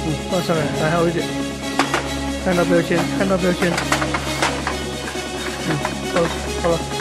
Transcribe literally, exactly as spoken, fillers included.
嗯，放上来还好一点。看到标签，看到标签。嗯，好，好了。